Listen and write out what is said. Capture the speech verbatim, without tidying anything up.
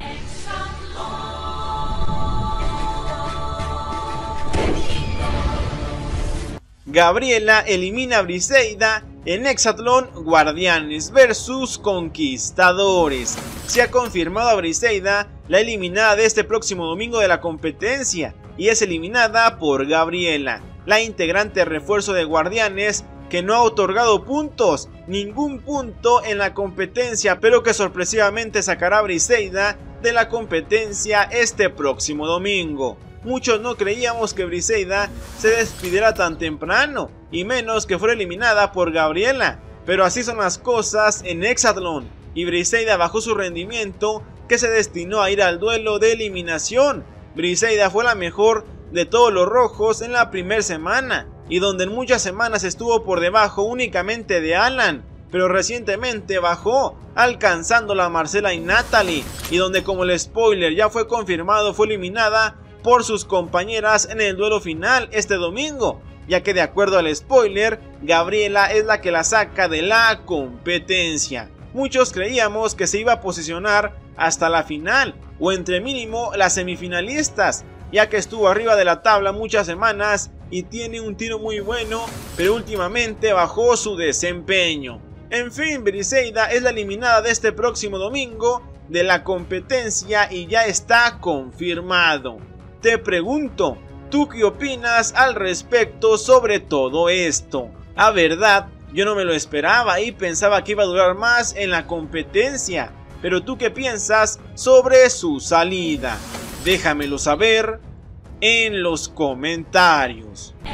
Gabriela elimina a Briseida en Hexatlón Guardianes versus Conquistadores. Se ha confirmado a Briseida la eliminada de este próximo domingo de la competencia y es eliminada por Gabriela, la integrante refuerzo de Guardianes que no ha otorgado puntos, ningún punto en la competencia, pero que sorpresivamente sacará a Briseida de la competencia este próximo domingo. Muchos no creíamos que Briseida se despidiera tan temprano, y menos que fuera eliminada por Gabriela, pero así son las cosas en Hexatlón, y Briseida bajó su rendimiento que se destinó a ir al duelo de eliminación. Briseida fue la mejor de todos los rojos en la primera semana, y donde en muchas semanas estuvo por debajo únicamente de Alan, pero recientemente bajó, alcanzándola a Marcela y Natalie, y donde, como el spoiler ya fue confirmado, fue eliminada por sus compañeras en el duelo final este domingo, ya que de acuerdo al spoiler, Gabriela es la que la saca de la competencia. Muchos creíamos que se iba a posicionar hasta la final, o entre mínimo las semifinalistas, ya que estuvo arriba de la tabla muchas semanas y tiene un tiro muy bueno, pero últimamente bajó su desempeño. En fin, Briseida es la eliminada de este próximo domingo de la competencia y ya está confirmado. Te pregunto, ¿tú qué opinas al respecto sobre todo esto? A verdad, yo no me lo esperaba y pensaba que iba a durar más en la competencia, pero ¿tú qué piensas sobre su salida? Déjamelo saber en los comentarios.